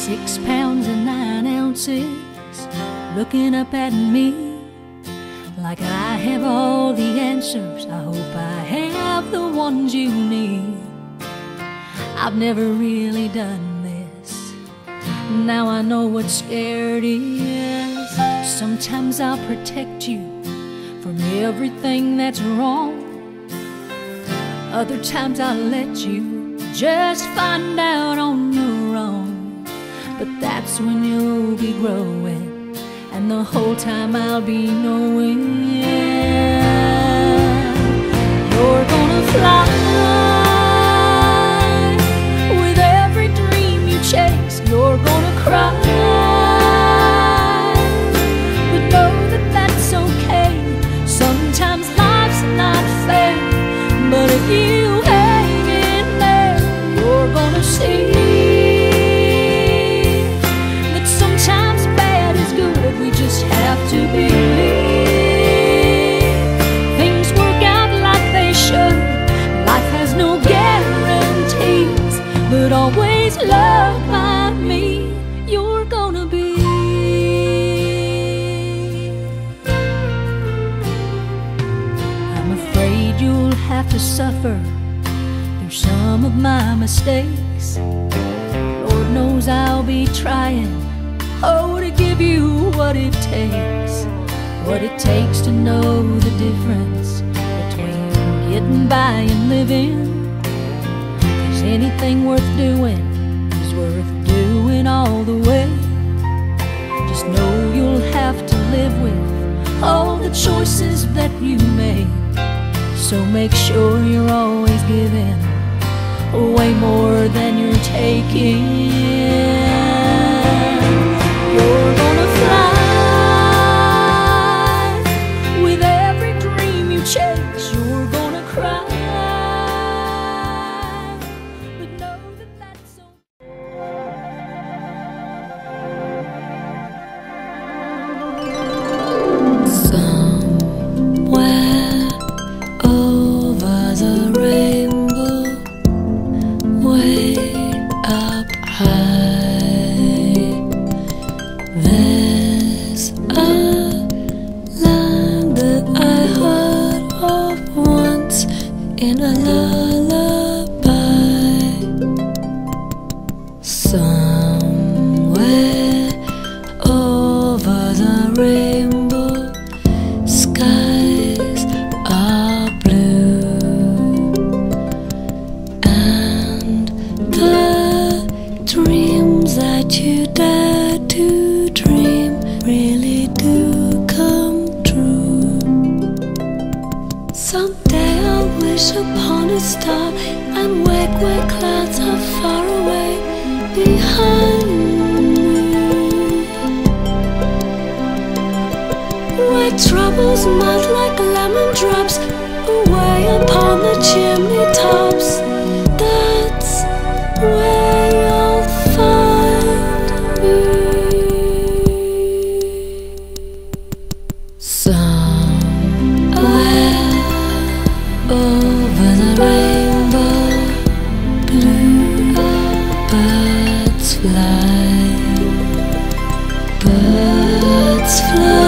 6 pounds and 9 ounces, looking up at me like I have all the answers. I hope I have the ones you need. I've never really done this. Now I know what scared is. Sometimes I'll protect you from everything that's wrong. Other times I'll let you just find out on your own. But that's when you'll be growing, and the whole time I'll be knowing you're gonna fly. With every dream you chase, you're gonna cry. But know that that's okay. Sometimes life's not fair, but if you hang in there, you're gonna see that sometimes bad is good. We just have to believe things work out like they should. Life has no guarantees, but always loved by me, you're gonna be. I'm afraid you'll have to suffer through some of my mistakes. Lord knows I'll be trying, oh, to give you what it takes to know the difference between getting by and living. 'Cause anything worth doing is worth doing all the way. Just know you'll have to live with all the choices that you make. So make sure you're always giving way more than you're taking. You're gonna fly. With every dream you chase, you're gonna cry. But know that that's somewhere over the rainbow, way up high, there's a land that I heard of once in a lullaby. Somewhere over the rainbow, skies are blue, and the dreams that you dare to dream really do come true. Someday I'll wish upon a star and wake where clouds are far away behind me, where troubles melt like lemon drops away upon the chimney tops. That's where you'll find me. Somewhere over the rainbow, blue birds fly, birds fly.